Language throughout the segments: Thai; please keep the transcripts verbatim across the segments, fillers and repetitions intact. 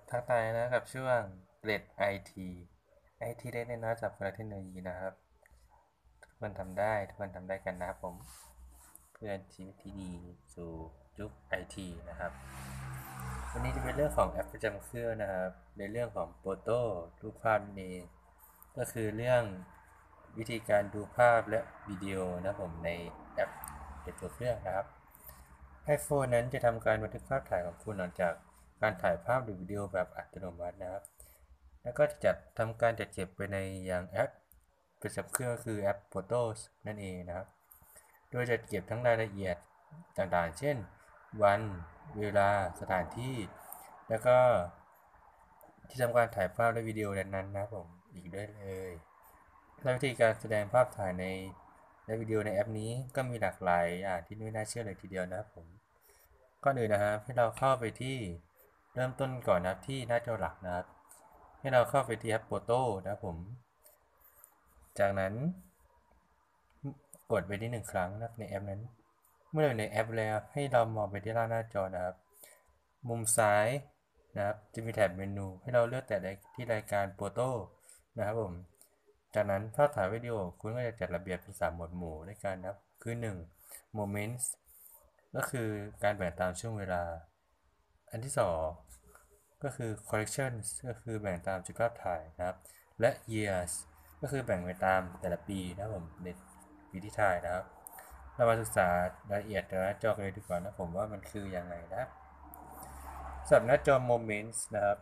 ทักทายนะกับช่วงเกร็ดไอทีไอทีได้แน่นอนจากเทคโนโลยีนะครับทุกคนทำได้ทุกคนทำได้กันนะครับผมเพื่อนชีวิตที่ดีสู่ยุคไอทีนะครับวันนี้จะเป็นเรื่องของแอปประจำเครื่องนะครับในเรื่องของโฟโต้รูปภาพนี้ก็คือเรื่องวิธีการดูภาพและวิดีโอนะผมในแอปเก็บตัวเครื่องนะครับ iPhone นั้นจะทำการบันทึกภาพถ่ายของคุณหลังจากการถ่ายภาพหรือวิดีโอแบบอัตโนมัตินะครับแล้วก็จัดทำการจัดเก็บไปในยังแอปประจำเครื่องคือแอป Photos นั่นเองนะครับโดยจัดเก็บทั้งรายละเอียดต่างๆเช่นวันเวลาสถานที่แล้วก็ที่ทำการถ่ายภาพและวิดีโอนั้นๆนะครับผมอีกด้วยเลยและวิธีการแสดงภาพถ่ายในและวิดีโอในแอปนี้ก็มีหลากหลายอย่างที่ไม่น่าเชื่อเลยทีเดียวนะครับผม ก่อนอื่นนะครับให้เราเข้าไปที่เริ่มต้นก่อนนะครับที่หน้าจอหลักนะครับให้เราเข้าไปที่แอปโฟโต้นะครับผมจากนั้นกดไปที่หนึ่งครั้งนะครับในแอปนั้นเมื่อเราอยู่ในแอปแล้วให้เรามองไปที่ล่างหน้าจอนะครับมุมซ้ายนะครับจะมีแถบเมนูให้เราเลือกแต่ที่รายการโฟโต้นะครับผมจากนั้นภาพถ่ายวิดีโอคุณก็จะจัดระเบียบเป็นสามหมวดหมู่ด้วยกันนะครับคือหนึ่ง Moments ก็คือการแบ่งตามช่วงเวลา อันที่สองก็คือ collections ก็คือแบ่งตามจุดภาพถ่ายนะครับและ years ก็คือแบ่งไปตามแต่ละปีนะครับผมในปีที่ถ่ายนะครับเรามาศึกษารายละเอียดหน้าจอกันเลยดีกว่านะผมว่ามันคือยังไงนะสำหรับหน้าจอ moments นะครับ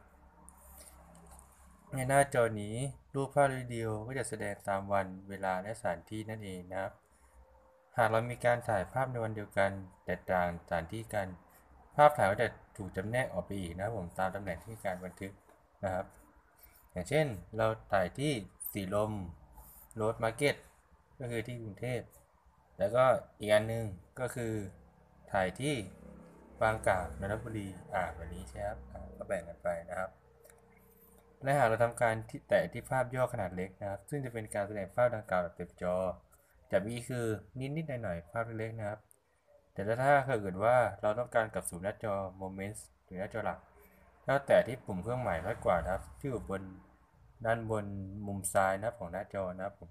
ในหน้าจอนี้รูปภาพวิดีโอก็จะแสดงตามวันเวลาและสถานที่นั่นเองนะครับหากเรามีการถ่ายภาพในวันเดียวกันแต่ต่างสถานที่กันภาพถ่ายก็จะถูกจำแนกออกไปอีกนะครับผมตามตำแหน่งที่มีการบันทึกนะครับอย่างเช่นเราถ่ายที่สีลมโรดมาร์เก็ตก็คือที่กรุงเทพแล้วก็อีกอันหนึ่งก็คือถ่ายที่บางกาฬนนทบุรีอ่าแบบนี้ใช่ครับก็แบ่งกันไปนะครับ และหากเราทำการที่แตะที่ภาพย่อขนาดเล็กนะครับซึ่งจะเป็นการแสดงภาพดังกล่าวแบบเต็มจอจะมีคือนิดๆหน่อยๆภาพเล็กๆนะครับแต่ถ้าเกิดว่าเราต้องการกลับสู่หน้าจอ Moments หรือหน้าจอหลักแล้วแตะที่ปุ่มเครื่องหมายน้อยกว่านะครับที่อยู่บนด้านบนมุมซ้ายนะของหน้าจอนะครับผม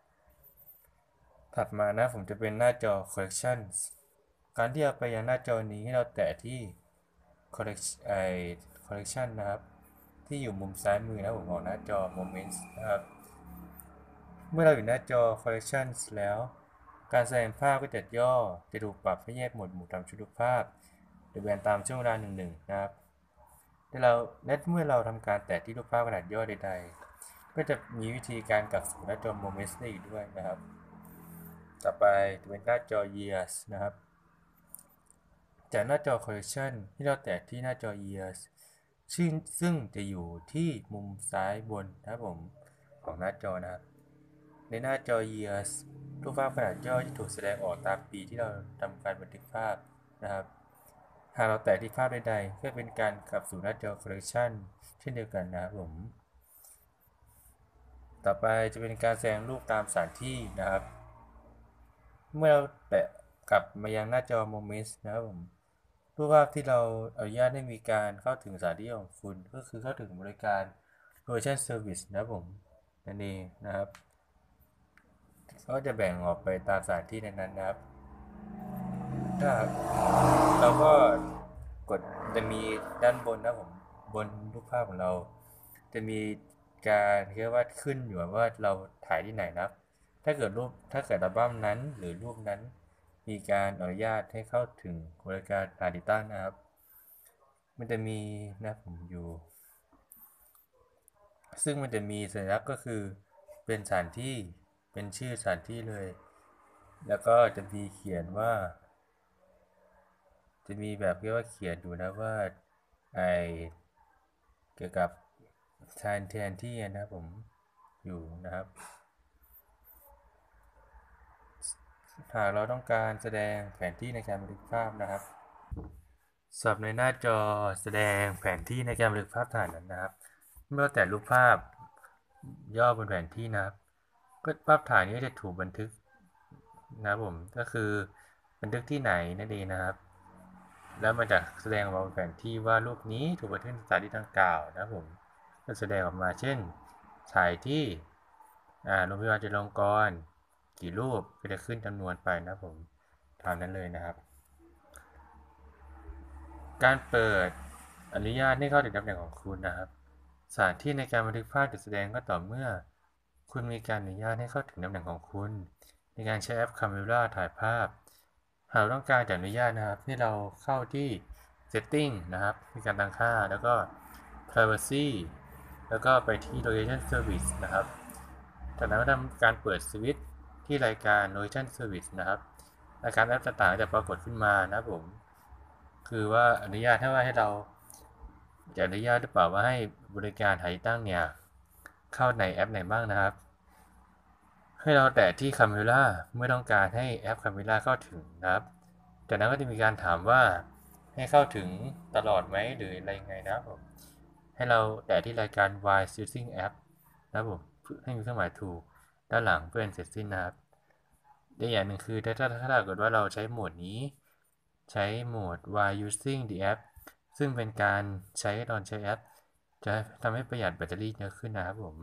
ถัดมานะผมจะเป็นหน้าจอ Collections การที่เราไปยังหน้าจอนี้ให้เราแตะที่ Collection ไอ Collection นะครับที่อยู่มุมซ้ายมือนะผมของหน้าจอ Moments นะครับเมื่อเราอยู่หน้าจอ Collections แล้วการแสดงภาพก็จะย่อจะถูกปรับให้แยกหมวดหมู่ตามชุดรูปภาพหรือแบ่งตามช่วงเวลาหนึ่งๆนะครับและเราและเมื่อเราทำการแตะที่รูปภาพขนาดย่อใดๆก็จะมีวิธีการกลับสู่หน้าจอ Moments ได้อีกด้วยนะครับต่อไปจะเป็นหน้าจอ Years นะครับจากหน้าจอ Collection ที่เราแตะที่หน้าจอ Years ซึ่งซึ่งจะอยู่ที่มุมซ้ายบนนะครับผมของหน้าจอนะครับ ในหน้าจอ Years รูปภาพขนาดย่อจะถูกแสดงออกตามปีที่เราทำการบันทึกภาพนะครับหากเราแตะที่ภาพใดๆก็เป็นการกลับสู่หน้าจอ Collection เช่นเดียวกันนะครับผมต่อไปจะเป็นการแสดงรูปตามสถานที่นะครับเมื่อเราแตะกลับมายังหน้าจอ Moments นะครับผมรูปภาพที่เราอนุญาตให้มีการเข้าถึงสถานที่ของคุณก็คือเข้าถึงบริการ Version Service นะครับผมนั่นเองนะครับ ก็จะแบ่งออกไปตามสถานที่นั้นๆนะครับถ้าเราก็กดจะมีด้านบนนะผมบนรูปภาพของเราจะมีการเรียกว่าขึ้นอยู่ว่าเราถ่ายที่ไหนนะถ้าเกิดรูปถ้าเกิดอัลบั้มนั้นหรือรูปนั้นมีการอนุญาตให้เข้าถึงบริการหาติตั้งนะครับมันจะมีนะผมอยู่ซึ่งมันจะมีสัญลักษณ์ก็คือเป็นสถานที่เป็นชื่อสถานที่เลย แล้วก็จะมีเขียนว่าจะมีแบบเรียกว่าเขียนดูนะว่าไอเกี่ยวกับแทนแทนที่นะผมอยู่นะครับหากเราต้องการแสดงแผนที่ในการบันทึกภาพนะครับสำหรับในหน้าจอแสดงแผนที่ในการบันทึกภาพถ่ายนั้นนะครับเมื่อแต่รูปภาพย่อบนแผนที่นะครับก็ภาพถ่ายนี้จะถูกบันทึกนะครับผมก็คือบันทึกที่ไหนนั่นเองนะครับแล้วมันจะแสดงออกมาบนแผนที่ว่ารูปนี้ถูกบันทึกในสถานที่ดังกล่าวนะผมก็แสดงออกมาเช่นถ่ายที่โรงพยาบาลจุฬาลงกรณ์กี่รูปก็จะขึ้นจำนวนไปนะผมตามนั้นเลยนะครับการเปิดอนุญาตให้เข้าถึงตำแหน่งของคุณนะครับสถานที่ในการบันทึกภาพจะแสดงก็ต่อเมื่อคุณมีการอนุญาตให้เข้าถึงตำแหน่งของคุณในการใช้แอป Camera ถ่ายภาพหากเราต้องการจะอนุญาตนะครับให้เราเข้าที่ Setting นะครับในการตั้งค่าแล้วก็ Privacy แล้วก็ไปที่ Location Service นะครับจากนั้นก็ทำการเปิดสวิตช์ที่รายการ Location Service นะครับรายการแอปต่างๆจะปรากฏขึ้นมานะครับผมคือว่าอนุญาตให้ว่าให้เราจะอนุญาตหรือเปล่าว่าให้บริการหาตั้งเนี่ยเข้าในแอปไหนบ้างนะครับให้เราแตะที่ Camera เมื่อต้องการให้แอป Camera เข้าถึงนะครับจากนั้นก็จะมีการถามว่าให้เข้าถึงตลอดไหมหรืออะไรยังไงนะครับผมให้เราแตะที่รายการ While using app นะครับผมให้มีเครื่องหมายถูกด้านหลังเพื่อเป็นเสร็จสิ้นนะครับได้อย่างหนึ่งคือถ้าถ้าถ้าเกิดว่าเราใช้โหมดนี้ใช้โหมด While using the app ซึ่งเป็นการใช้ตอนใช้แอปจะทำให้ประหยัดแบตเตอรี่เยอะขึ้นนะครับผม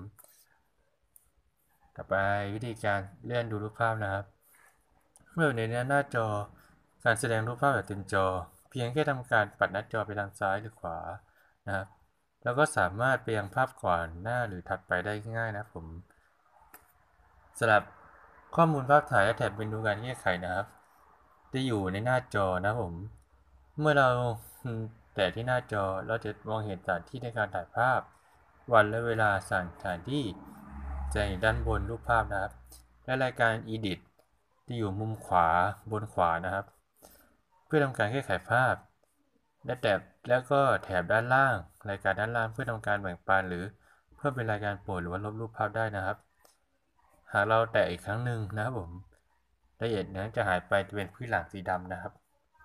ต่อไปวิธีการเลื่อนดูรูปภาพนะครับเมื่ออยู่ในหน้าจอการแสดงรูปภาพแบบเต็มจอเพียงแค่ทำการปัดหน้าจอไปทางซ้ายหรือขวานะครับแล้วก็สามารถไปยังภาพก่อนหน้าหรือถัดไปได้ง่ายนะผมสำหรับข้อมูลภาพถ่ายและแถบเมนูการแก้ไขนะครับจะอยู่ในหน้าจอนะผมเมื่อเราแต่ที่หน้าจอเราจะมองเห็นสถานที่ในการถ่ายภาพวันและเวลาสถานที่จะอยู่ด้านบนรูปภาพนะครับและรายการ Edit จะอยู่มุมขวาบนขวานะครับเพื่อทำการแก้ไขภาพและแถบแล้วก็แถบด้านล่างรายการด้านล่างเพื่อทำการแบ่งปันหรือเพื่อเป็นรายการโปรดหรือว่าลบรูปภาพได้นะครับหากเราแตะอีกครั้งหนึ่งนะครับผมรายละเอียดนั้นจะหายไปจะเป็นพื้นหลังสีดำนะครับ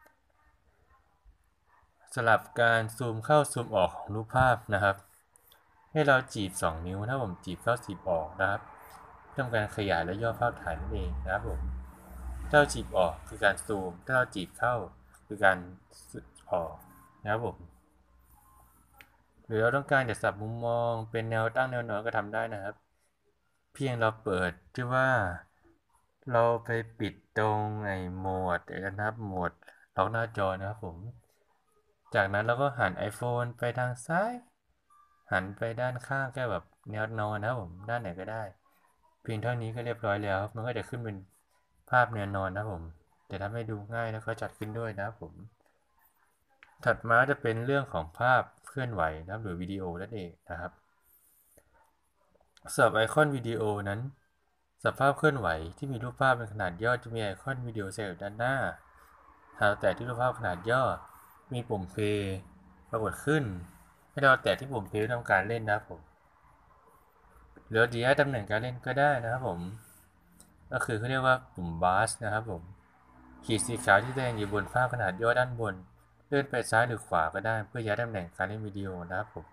สำหรับการซูมเข้าซูมออกของรูปภาพนะครับให้เราจีบสองนิ้วนะผมจีบเข้าจีบออกนะครับทำการขยายและย่อภาพถ่ายนั่นเองนะครับผมถ้าเราจีบออกคือการซูมถ้าเราจีบเข้าคือการออกนะครับผมหรือเราต้องการจะสับมุมมองเป็นแนวตั้งแนวนอนก็ทำได้นะครับเพียงเราเปิดที่ว่าเราไปปิดตรงไอ้โหมดนะครับโหมดล็อกหน้าจอนะครับผมจากนั้นเราก็หัน iPhone ไปทางซ้ายหันไปด้านข้างแค่แบบแนวนอนนะครับผมด้านไหนก็ได้เพียงเท่านี้ก็เรียบร้อยแล้วมันก็จะขึ้นเป็นภาพแนวนอนนะครับผมจะทำให้ดูง่ายแล้วก็จัดขึ้นด้วยนะครับผมถัดมาจะเป็นเรื่องของภาพเคลื่อนไหวนะครับหรือวิดีโอนั่นเองนะครับสำหรับไอคอนวิดีโอนั้นสภาพเคลื่อนไหวที่มีรูปภาพเป็นขนาดย่อจะมีไอคอนวิดีโอแสดงอยู่ด้านหน้าหากแต่ที่รูปภาพขนาดย่อมีปุ่มเพย์ปรากฏขึ้นให้เราแตะที่ปุ่มเพย์ทำการเล่นนะครับผมหรือจะย้ายตำแหน่งการเล่นก็ได้นะครับผมก็คือเขาเรียกว่าปุ่มบาสนะครับผมขีดสีขาวที่แสดงอยู่บนภาพขนาดย่อด้านบนเลื่อนไปซ้ายหรือขวาก็ได้เพื่อย้ายตำแหน่งการเล่นวิดีโอนะครับผม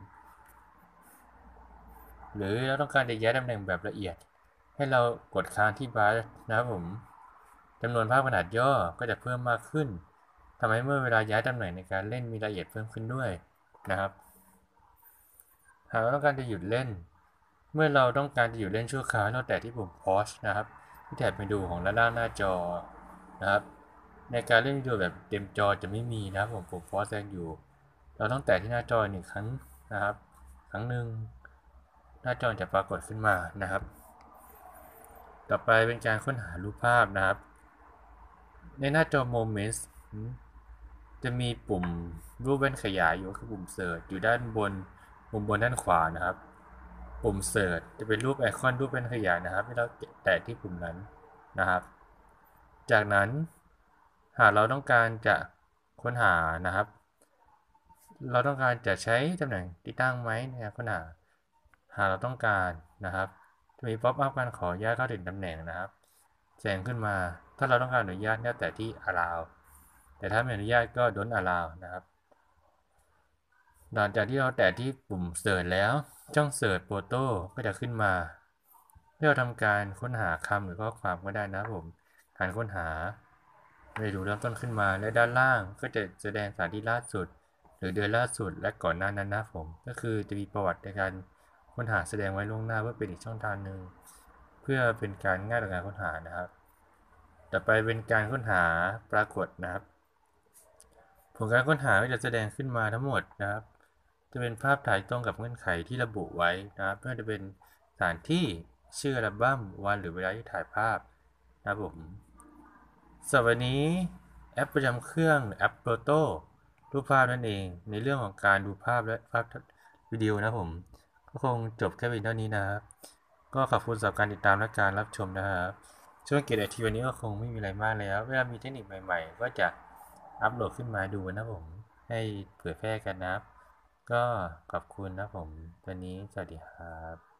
หรือเราต้องการจะย้ายตำแหน่งแบบละเอียดให้เรากดค้างที่บาสนะครับผมจำนวนภาพขนาดย่อก็จะเพิ่มมากขึ้นทำให้เมื่อเวลาย้ายตำแหน่งในการเล่นมีรายละเอียดเพิ่มขึ้นด้วยนะครับหากเราต้องการจะหยุดเล่นเมื่อเราต้องการจะหยุดเล่นชั่วคราวเราแตะที่ปุ่ม pause นะครับที่แถบเมนูของด้านล่างหน้าจอนะครับในการเล่นวิดีโอแบบเต็มจอจะไม่มีนะครับผมปุ่ม pause แสดงอยู่เราต้องแตะที่หน้าจอหนึ่งครั้งนะครับครั้งหนึ่งหน้าจอจะปรากฏขึ้นมานะครับต่อไปเป็นการค้นหารูปภาพนะครับในหน้าจอ Moments จะมีปุ่มรูปแว่นขยายอยู่คือปุ่ม Search อยู่ด้านบนมุมบนด้านขวานะครับปุ่ม Search จะเป็นรูปไอคอนรูปแว่นขยายนะครับให้เราแตะที่ปุ่มนั้นนะครับจากนั้นหากเราต้องการจะค้นหานะครับเราต้องการจะใช้ตำแหน่งที่ตั้งไหมในการค้นหาหากเราต้องการนะครับจะมีป๊อปอัพการขออนุญาตเข้าถึงตำแหน่งนะครับแจ้งขึ้นมาถ้าเราต้องการอนุญาตเนี่ยแต่ที่ allow แต่ถ้าไม่อนุญาตก็ don't allow นะครับหลังจากที่เราแตะที่ปุ่ม search แล้วช่อง search photo ก็จะขึ้นมาให้เราทำการค้นหาคำหรือข้อความก็ได้นะครับผมการค้นหาเมนูเริ่มต้นขึ้นมาและด้านล่างก็จะแสดงสถานที่ล่าสุดหรือเดือนล่าสุดและก่อนหน้านั้นนะผมก็คือจะมีประวัติในการค้นหาแสดงไว้ล่วงหน้าเพื่อเป็นอีกช่องทางหนึ่งเพื่อเป็นการง่ายต่อการค้นหานะครับต่อไปเป็นการค้นหาปรากฏนะครับผลการค้นหาก็จะแสดงขึ้นมาทั้งหมดนะครับจะเป็นภาพถ่ายตรงกับเงื่อนไขที่ระบุไว้นะครับไม่ว่าจะเป็นสถานที่ชื่ออัลบั้มวันหรือเวลาที่ถ่ายภาพนะครับผมสำหรับวันนี้แอปประจำเครื่องแอปโ o โต้รูปภาพนั่นเองในเรื่องของการดูภาพและภาพวิดีโอนะผมก็คงจบแค่เพียงเท่านี้นะครับก็ขอบคุณสำหรับการติดตามและการรับชมนะครับช่วงเกตไอทีวันนี้ก็คงไม่มีอะไรมากแล้วเวลามีเทคนิคใหม่ๆก็จะอัปโหลดขึ้นมาดูนะผมให้เผยแพร่กันนะครับก็ขอบคุณนะผมวันนี้สวัสดีครับ